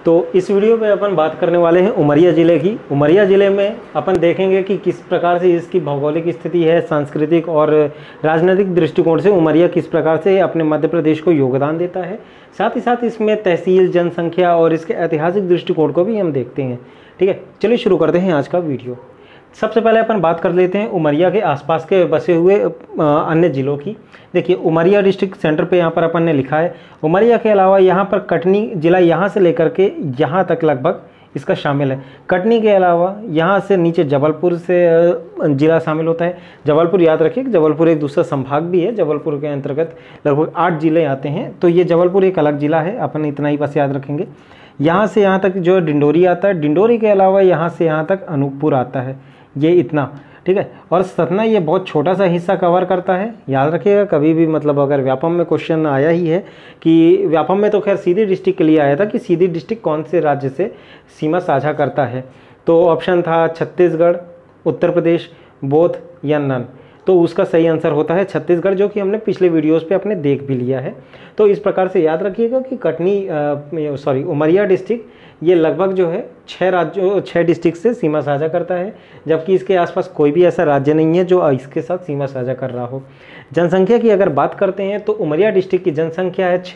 तो इस वीडियो में अपन बात करने वाले हैं उमरिया ज़िले की। उमरिया ज़िले में अपन देखेंगे कि किस प्रकार से इसकी भौगोलिक स्थिति है, सांस्कृतिक और राजनीतिक दृष्टिकोण से उमरिया किस प्रकार से अपने मध्य प्रदेश को योगदान देता है। साथ ही साथ इसमें तहसील, जनसंख्या और इसके ऐतिहासिक दृष्टिकोण को भी हम देखते हैं। ठीक है, चलिए शुरू करते हैं आज का वीडियो। सबसे पहले अपन बात कर लेते हैं उमरिया के आसपास के बसे हुए अन्य ज़िलों की। देखिए, उमरिया डिस्ट्रिक्ट सेंटर पे यहाँ पर अपन ने लिखा है। उमरिया के अलावा यहाँ पर कटनी जिला यहाँ से लेकर के यहाँ तक लगभग इसका शामिल है। कटनी के अलावा यहाँ से नीचे जबलपुर से ज़िला शामिल होता है। जबलपुर याद रखिए, जबलपुर एक दूसरा संभाग भी है। जबलपुर के अंतर्गत लगभग 8 ज़िले आते हैं, तो ये जबलपुर एक अलग ज़िला है। अपन इतना ही बस याद रखेंगे। यहाँ से यहाँ तक जो डिंडोरी आता है, डिंडोरी के अलावा यहाँ से यहाँ तक अनूपपुर आता है, ये इतना। ठीक है, और सतना ये बहुत छोटा सा हिस्सा कवर करता है। याद रखिएगा, कभी भी मतलब अगर व्यापम में क्वेश्चन आया ही है कि व्यापम में तो खैर सीधी डिस्ट्रिक्ट के लिए आया था कि सीधी डिस्ट्रिक्ट कौन से राज्य से सीमा साझा करता है, तो ऑप्शन था छत्तीसगढ़, उत्तर प्रदेश, बोध या नन। तो उसका सही आंसर होता है छत्तीसगढ़, जो कि हमने पिछले वीडियोस पे अपने देख भी लिया है। तो इस प्रकार से याद रखिएगा कि उमरिया डिस्ट्रिक्ट ये लगभग जो है 6 डिस्ट्रिक्ट से सीमा साझा करता है, जबकि इसके आसपास कोई भी ऐसा राज्य नहीं है जो इसके साथ सीमा साझा कर रहा हो। जनसंख्या की अगर बात करते हैं तो उमरिया डिस्ट्रिक्ट की जनसंख्या है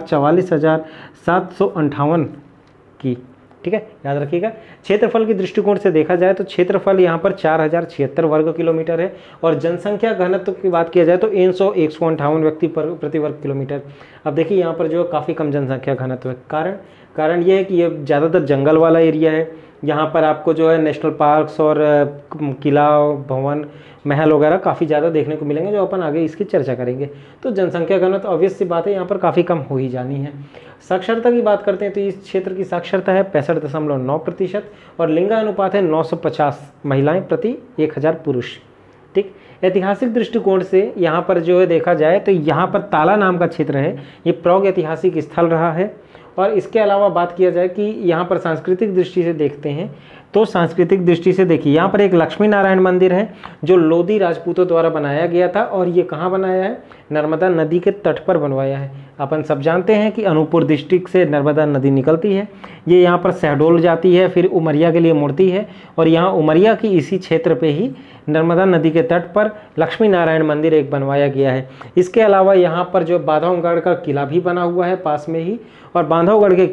6,44,758 की। ठीक है, याद रखिएगा। क्षेत्रफल के दृष्टिकोण से देखा जाए तो क्षेत्रफल यहाँ पर 4076 वर्ग किलोमीटर है, और जनसंख्या घनत्व की बात किया जाए तो 158 व्यक्ति प्रति वर्ग किलोमीटर। अब देखिए, यहाँ पर जो काफ़ी कम जनसंख्या घनत्व है। कारण ये है कि ये ज़्यादातर जंगल वाला एरिया है। यहाँ पर आपको जो है नेशनल पार्क्स और किला, भवन, महल वगैरह काफ़ी ज़्यादा देखने को मिलेंगे, जो अपन आगे इसकी चर्चा करेंगे। तो जनसंख्या घनत्व ऑब्वियस सी बात है यहाँ पर काफ़ी कम हो ही जानी है। साक्षरता की बात करते हैं तो इस क्षेत्र की साक्षरता है 65.9% और लिंगानुपात है 950 महिलाएं प्रति 1000 पुरुष। ठीक, ऐतिहासिक दृष्टिकोण से यहाँ पर जो है देखा जाए तो यहाँ पर ताला नाम का क्षेत्र है, ये प्रौग ऐतिहासिक स्थल रहा है। और इसके अलावा बात किया जाए कि यहाँ पर सांस्कृतिक दृष्टि से देखते हैं तो सांस्कृतिक दृष्टि से देखिए, यहाँ पर एक लक्ष्मी नारायण मंदिर है जो लोधी राजपूतों द्वारा बनाया गया था, और ये कहाँ बनाया है? नर्मदा नदी के तट पर बनवाया है। अपन सब जानते हैं कि अनूपपुर डिस्ट्रिक्ट से नर्मदा नदी निकलती है, ये यहाँ पर शहडोल जाती है, फिर उमरिया के लिए मुड़ती है, और यहाँ उमरिया की इसी क्षेत्र पे ही नर्मदा नदी के तट पर लक्ष्मी नारायण मंदिर एक बनवाया गया है। इसके अलावा यहाँ पर जो बांधवगढ़ का किला भी बना हुआ है पास में ही, और बांधवगढ़ के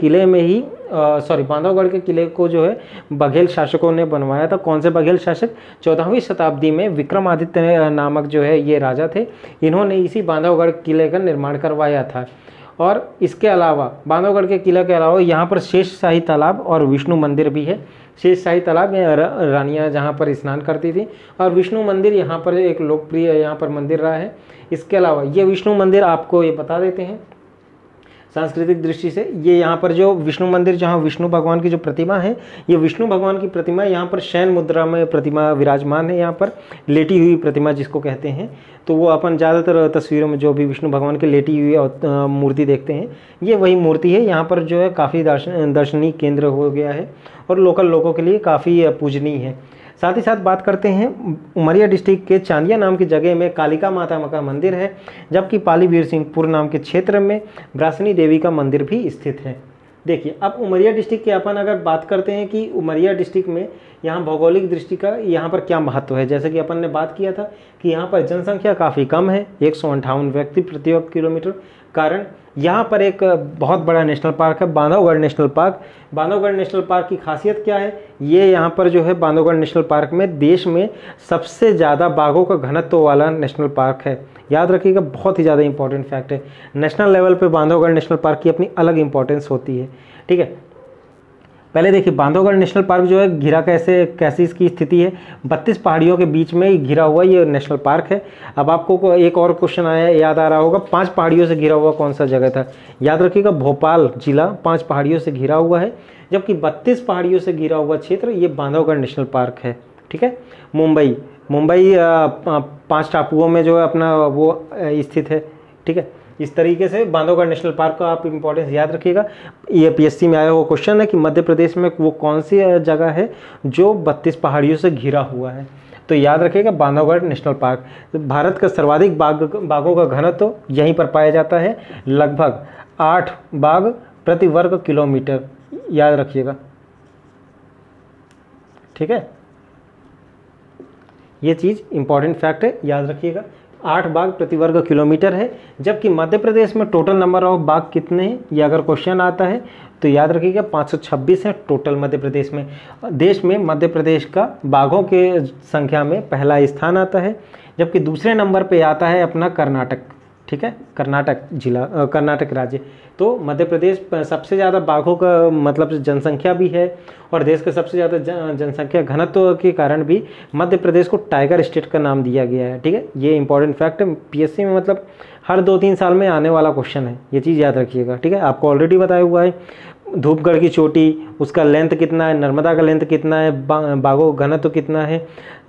किले को जो है बघेल शासकों ने बनवाया था। कौन से बघेल शासक? 14वीं शताब्दी में विक्रमादित्य नामक जो है ये राजा थे, इन्होंने इसी बांधवगढ़ किले का निर्माण करवाया था। और इसके अलावा बांधवगढ़ के किले के अलावा यहाँ पर शेषशाही तालाब और विष्णु मंदिर भी है। शेषशाही तालाब में रानियाँ जहाँ पर स्नान करती थी, और विष्णु मंदिर यहाँ पर एक लोकप्रिय यहाँ पर मंदिर रहा है। इसके अलावा ये विष्णु मंदिर आपको ये बता देते हैं सांस्कृतिक दृष्टि से, ये यहाँ पर जो विष्णु मंदिर, जहाँ विष्णु भगवान की जो प्रतिमा है, ये विष्णु भगवान की प्रतिमा यहाँ पर शयन मुद्रा में प्रतिमा विराजमान है, यहाँ पर लेटी हुई प्रतिमा जिसको कहते हैं। तो वो अपन ज़्यादातर तस्वीरों में जो भी विष्णु भगवान की लेटी हुई मूर्ति देखते हैं, ये वही मूर्ति है। यहाँ पर जो है काफ़ी दर्शनीय केंद्र हो गया है और लोकल लोगों के लिए काफ़ी पूजनीय है। साथ ही साथ बात करते हैं उमरिया डिस्ट्रिक्ट के चांदिया नाम की जगह में कालिका माता का मंदिर है, जबकि पाली वीर सिंहपुर नाम के क्षेत्र में ब्रासनी देवी का मंदिर भी स्थित है। देखिए, अब उमरिया डिस्ट्रिक्ट के अपन अगर बात करते हैं कि उमरिया डिस्ट्रिक्ट में यहाँ भौगोलिक दृष्टि का यहाँ पर क्या महत्व है। जैसे कि अपन ने बात किया था कि यहाँ पर जनसंख्या काफ़ी कम है, 158 व्यक्ति प्रति वर्ग किलोमीटर। कारण यहाँ पर एक बहुत बड़ा नेशनल पार्क है, Bandhavgarh national park. Bandhavgarh national park की खासियत क्या है? ये यहाँ पर जो है बांधवगढ़ नेशनल पार्क में देश में सबसे ज़्यादा बाघों का घनत्व वाला नेशनल पार्क है। याद रखिएगा, बहुत ही ज़्यादा इंपॉर्टेंट फैक्ट है। नेशनल लेवल पे बांधवगढ़ नेशनल पार्क की अपनी अलग इंपॉर्टेंस होती है। ठीक है, पहले देखिए बांधवगढ़ नेशनल पार्क जो है घिरा कैसी इसकी स्थिति है। 32 पहाड़ियों के बीच में घिरा हुआ ये नेशनल पार्क है। अब आपको एक और क्वेश्चन याद आ रहा होगा, 5 पहाड़ियों से घिरा हुआ कौन सा जगह था? याद रखिएगा, भोपाल जिला 5 पहाड़ियों से घिरा हुआ है, जबकि 32 पहाड़ियों से घिरा हुआ क्षेत्र ये बांधवगढ़ नेशनल पार्क है। ठीक है, मुंबई 5 टापुओं में जो है अपना वो स्थित है। ठीक है, इस तरीके से बांधवगढ़ नेशनल पार्क का आप इंपॉर्टेंस याद रखिएगा। ये पीएससी में आया हुआ क्वेश्चन है कि मध्य प्रदेश में वो कौन सी जगह है जो 32 पहाड़ियों से घिरा हुआ है, तो याद रखिएगा बांधवगढ़ नेशनल पार्क। भारत का सर्वाधिक बाघों का घनत्व तो यहीं पर पाया जाता है, लगभग 8 बाघ प्रति वर्ग किलोमीटर। याद रखिएगा, ठीक है। ये चीज़ इंपॉर्टेंट फैक्ट है, याद रखिएगा। 8 बाघ प्रति वर्ग किलोमीटर है, जबकि मध्य प्रदेश में टोटल नंबर ऑफ बाघ कितने हैं, ये अगर क्वेश्चन आता है तो याद रखिएगा 526 है टोटल मध्य प्रदेश में। देश में मध्य प्रदेश का बाघों के संख्या में पहला स्थान आता है, जबकि दूसरे नंबर पे आता है अपना कर्नाटक, ठीक है, कर्नाटक जिला, कर्नाटक राज्य। तो मध्य प्रदेश सबसे ज़्यादा बाघों का मतलब जनसंख्या भी है, और देश का सबसे ज़्यादा जनसंख्या घनत्व के कारण भी मध्य प्रदेश को टाइगर स्टेट का नाम दिया गया है, ठीक है। ये इंपॉर्टेंट फैक्ट है, पीएससी में मतलब हर 2-3 साल में आने वाला क्वेश्चन है, ये चीज़ याद रखिएगा, ठीक है। आपको ऑलरेडी बताया हुआ है धूपगढ़ की चोटी, उसका लेंथ कितना है, नर्मदा का लेंथ कितना है, बाघों घनत्व कितना है,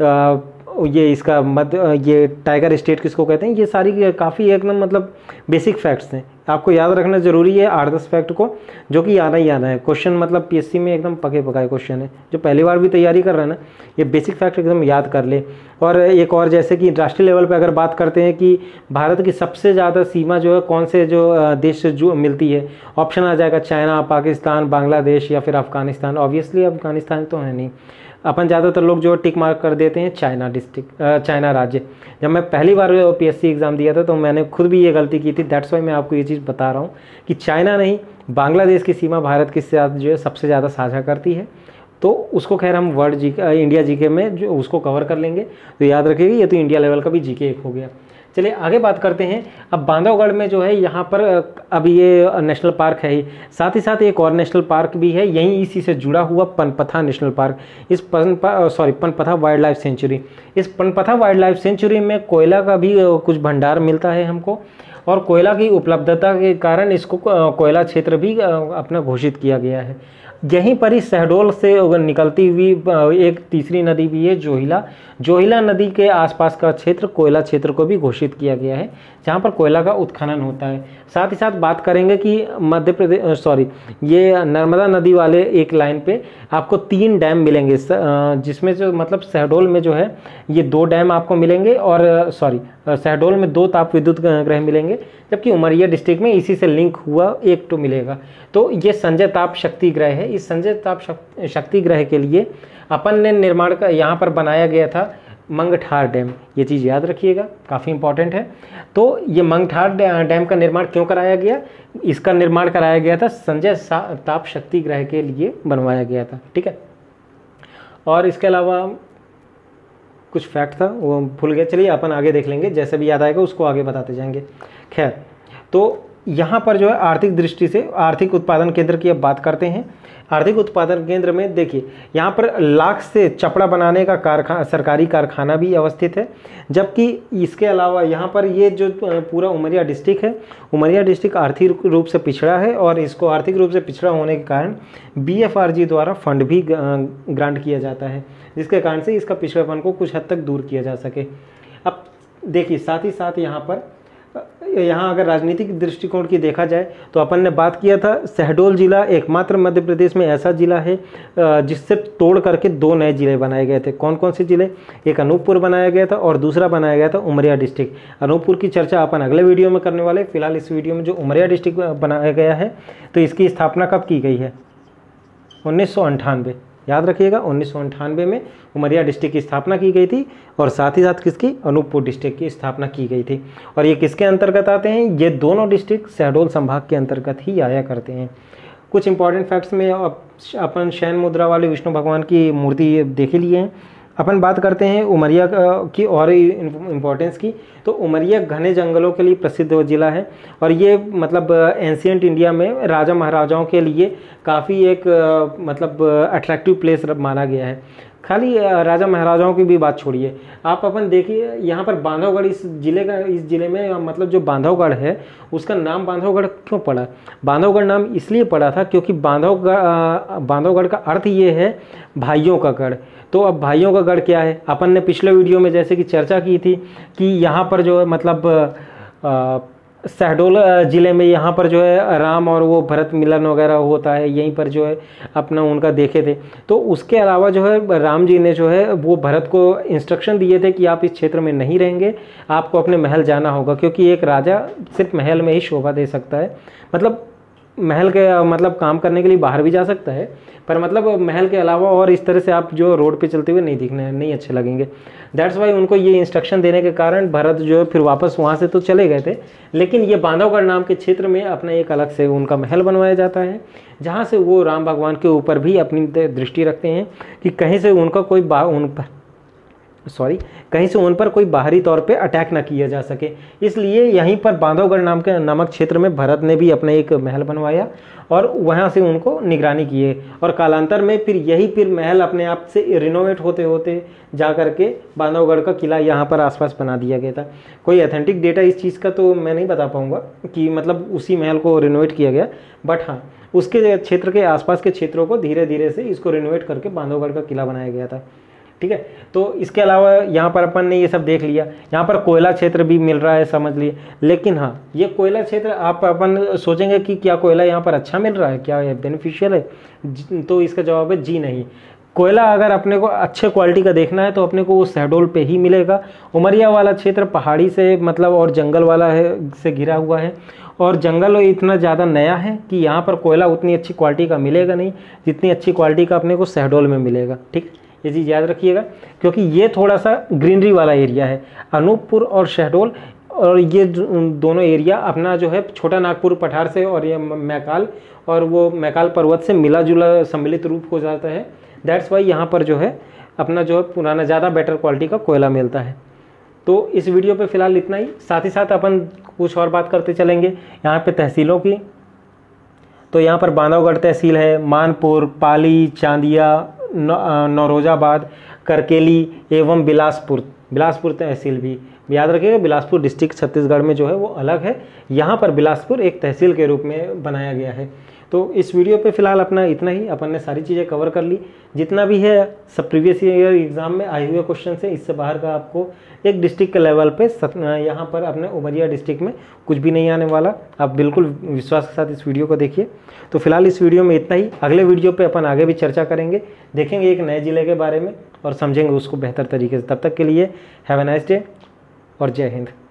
ये इसका ये टाइगर स्टेट किसको कहते हैं, ये सारी काफ़ी एकदम मतलब बेसिक फैक्ट्स हैं, आपको याद रखना ज़रूरी है 8-10 फैक्ट को, जो कि आना ही आना है। क्वेश्चन मतलब पीएससी में एकदम पके पकाए क्वेश्चन है, जो पहली बार भी तैयारी कर रहा है ना, ये बेसिक फैक्ट एकदम याद कर ले। और एक और, जैसे कि राष्ट्रीय लेवल पे अगर बात करते हैं कि भारत की सबसे ज़्यादा सीमा जो है कौन से जो देश से जो मिलती है, ऑप्शन आ जाएगा चाइना, पाकिस्तान, बांग्लादेश या फिर अफगानिस्तान। ऑब्वियसली अफगानिस्तान तो है नहीं, अपन ज़्यादातर लोग जो टिक मार्क कर देते हैं चाइना राज्य। जब मैं पहली बार पीएससी एग्ज़ाम दिया था तो मैंने खुद भी ये गलती की थी, दैट्स वाई मैं आपको ये चीज़ बता रहा हूँ कि चाइना नहीं, बांग्लादेश की सीमा भारत के साथ जो है सबसे ज़्यादा साझा करती है। तो उसको खैर हम वर्ल्ड इंडिया जीके में जो उसको कवर कर लेंगे, तो याद रखिएगा ये तो इंडिया लेवल का भी जीके एक हो गया। चलिए आगे बात करते हैं। अब बांधवगढ़ में जो है यहाँ पर अब ये नेशनल पार्क है ही, साथ ही साथ एक और नेशनल पार्क भी है यहीं इसी से जुड़ा हुआ, पनपथा नेशनल पार्क। इस पनपथा वाइल्ड लाइफ सेंचुरी, इस पनपथा वाइल्ड लाइफ सेंचुरी में कोयला का भी कुछ भंडार मिलता है हमको, और कोयला की उपलब्धता के कारण इसको कोयला क्षेत्र भी अपना घोषित किया गया है। यहीं पर ही शहडोल से निकलती हुई एक तीसरी नदी भी है जोहिला नदी के आसपास का क्षेत्र कोयला क्षेत्र को भी घोषित किया गया है, जहां पर कोयला का उत्खनन होता है। साथ ही साथ बात करेंगे कि मध्य प्रदेश ये नर्मदा नदी वाले एक लाइन पे आपको 3 डैम मिलेंगे, जिसमें जो मतलब शहडोल में जो है ये 2 डैम आपको मिलेंगे, और शहडोल में 2 ताप विद्युत ग्रह मिलेंगे, जबकि उमरिया डिस्ट्रिक्ट में इसी से लिंक हुआ एक तो मिलेगा। तो ये संजय ताप शक्ति ग्रह है। इस संजय ताप शक्ति ग्रह के लिए अपन ने निर्माण का यहाँ पर बनाया गया था मंगठार डैम, ये चीज़ याद रखिएगा, काफ़ी इंपॉर्टेंट है। तो ये मंगठार डैम का निर्माण क्यों कराया गया, इसका निर्माण कराया गया था संजय ताप शक्ति ग्रह के लिए बनवाया गया था, ठीक है। और इसके अलावा कुछ फैक्ट था वो भूल गया, चलिए अपन आगे देख लेंगे, जैसे भी याद आएगा उसको आगे बताते जाएंगे। खैर, तो यहाँ पर जो है आर्थिक दृष्टि से आर्थिक उत्पादन केंद्र की अब बात करते हैं। आर्थिक उत्पादन केंद्र में देखिए यहाँ पर लाख से चपड़ा बनाने का सरकारी कारखाना भी अवस्थित है, जबकि इसके अलावा यहाँ पर ये जो पूरा उमरिया डिस्ट्रिक्ट है, उमरिया डिस्ट्रिक्ट आर्थिक रूप से पिछड़ा है, और इसको आर्थिक रूप से पिछड़ा होने के कारण BFRG द्वारा फंड भी ग्रांट किया जाता है, जिसके कारण से इसका पिछड़ेपन को कुछ हद तक दूर किया जा सके। अब देखिए साथ ही साथ यहाँ अगर राजनीतिक दृष्टिकोण की देखा जाए तो अपन ने बात किया था शहडोल जिला एकमात्र मध्य प्रदेश में ऐसा जिला है जिससे तोड़ करके 2 नए जिले बनाए गए थे। कौन कौन से जिले, एक अनूपपुर बनाया गया था और दूसरा बनाया गया था उमरिया डिस्ट्रिक्ट। अनूपपुर की चर्चा अपन अगले वीडियो में करने वाले, फिलहाल इस वीडियो में जो उमरिया डिस्ट्रिक्ट बनाया गया है तो इसकी स्थापना कब की गई है, 1998, याद रखिएगा 1998 में उमरिया डिस्ट्रिक्ट की स्थापना की गई थी, और साथ ही साथ किसकी, अनूपपुर डिस्ट्रिक्ट की स्थापना की गई थी। और ये किसके अंतर्गत आते हैं, ये दोनों डिस्ट्रिक्ट शहडोल संभाग के अंतर्गत ही आया करते हैं। कुछ इंपॉर्टेंट फैक्ट्स में अपन शयन मुद्रा वाले विष्णु भगवान की मूर्ति देख लिए हैं। अपन बात करते हैं उमरिया की और इम्पोर्टेंस की, तो उमरिया घने जंगलों के लिए प्रसिद्ध जिला है, और ये मतलब एंशियंट इंडिया में राजा महाराजाओं के लिए काफ़ी एक मतलब अट्रैक्टिव प्लेस माना गया है। खाली राजा महाराजाओं की भी बात छोड़िए, आप अपन देखिए यहाँ पर बांधवगढ़ इस जिले में मतलब जो बांधवगढ़ है उसका नाम बांधवगढ़ क्यों पड़ा। बांधवगढ़ नाम इसलिए पड़ा था क्योंकि बांधवगढ़ का अर्थ ये है भाइयों का गढ़। तो अब भाइयों का गढ़ क्या है, अपन ने पिछले वीडियो में जैसे कि चर्चा की थी कि यहाँ पर जो है मतलब शहडोल ज़िले में यहाँ पर जो है राम और वो भरत मिलन वगैरह होता है, यहीं पर जो है अपना उनका देखे थे। तो उसके अलावा जो है राम जी ने जो है वो भरत को इंस्ट्रक्शन दिए थे कि आप इस क्षेत्र में नहीं रहेंगे, आपको अपने महल जाना होगा, क्योंकि एक राजा सिर्फ महल में ही शोभा दे सकता है। मतलब महल के मतलब काम करने के लिए बाहर भी जा सकता है, पर मतलब महल के अलावा और इस तरह से आप जो रोड पे चलते हुए नहीं अच्छे लगेंगे। दैट्स वाई उनको ये इंस्ट्रक्शन देने के कारण भरत जो है फिर वापस वहाँ से तो चले गए थे, लेकिन ये बांधवगढ़ नाम के क्षेत्र में अपना एक अलग से उनका महल बनवाया जाता है, जहाँ से वो राम भगवान के ऊपर भी अपनी दृष्टि रखते हैं कि कहीं से उनका कहीं से उन पर कोई बाहरी तौर पे अटैक ना किया जा सके। इसलिए यहीं पर बांधवगढ़ नामक क्षेत्र में भरत ने भी अपना एक महल बनवाया और वहाँ से उनको निगरानी किए, और कालांतर में फिर महल अपने आप से रिनोवेट होते होते जा करके बांधवगढ़ का किला यहाँ पर आसपास बना दिया गया था। कोई ऑथेंटिक डेटा इस चीज़ का तो मैं नहीं बता पाऊँगा कि मतलब उसी महल को रिनोवेट किया गया, बट हाँ उसके क्षेत्र के आसपास के क्षेत्रों को धीरे धीरे से इसको रिनोवेट करके बांधवगढ़ का किला बनाया गया था। ठीक है, तो इसके अलावा यहाँ पर अपन ने ये सब देख लिया। यहाँ पर कोयला क्षेत्र भी मिल रहा है, समझ लिए, लेकिन हाँ ये कोयला क्षेत्र आप अपन सोचेंगे कि क्या कोयला यहाँ पर अच्छा मिल रहा है, क्या ये बेनिफिशियल है, तो इसका जवाब है जी नहीं। कोयला अगर अपने को अच्छे क्वालिटी का देखना है तो अपने को वो शहडोल पे ही मिलेगा। उमरिया वाला क्षेत्र पहाड़ी से मतलब और जंगल वाला है से घिरा हुआ है, और जंगल इतना ज़्यादा नया है कि यहाँ पर कोयला उतनी अच्छी क्वालिटी का मिलेगा नहीं जितनी अच्छी क्वालिटी का अपने को शहडोल में मिलेगा। ठीक, ये चीज़ याद रखिएगा, क्योंकि ये थोड़ा सा ग्रीनरी वाला एरिया है। अनूपपुर और शहडोल और ये दोनों एरिया अपना जो है छोटा नागपुर पठार से और ये मैकाल और वो मैकाल पर्वत से मिला जुला सम्मिलित रूप हो जाता है। दैट्स वाई यहाँ पर जो है अपना जो है पुराना ज़्यादा बेटर क्वालिटी का कोयला मिलता है। तो इस वीडियो पे फिलहाल इतना ही, साथ ही साथ अपन कुछ और बात करते चलेंगे यहाँ पे तहसीलों की। तो यहाँ पर बांधवगढ़ तहसील है, मानपुर, पाली, चांदिया, नौरोजाबाद, करकेली एवं बिलासपुर तहसील भी याद रखिएगा। बिलासपुर डिस्ट्रिक्ट छत्तीसगढ़ में जो है वो अलग है, यहाँ पर बिलासपुर एक तहसील के रूप में बनाया गया है। तो इस वीडियो पे फिलहाल अपना इतना ही, अपन ने सारी चीज़ें कवर कर ली। जितना भी है सब प्रीवियस ईयर एग्जाम में आए हुए क्वेश्चन है, इससे बाहर का आपको एक डिस्ट्रिक्ट के लेवल पे यहाँ पर अपने उमरिया डिस्ट्रिक्ट में कुछ भी नहीं आने वाला। आप बिल्कुल विश्वास के साथ इस वीडियो को देखिए। तो फिलहाल इस वीडियो में इतना ही, अगले वीडियो पे अपन आगे भी चर्चा करेंगे, देखेंगे एक नए ज़िले के बारे में और समझेंगे उसको बेहतर तरीके से। तब तक के लिए हैव अ नाइस डे और जय हिंद।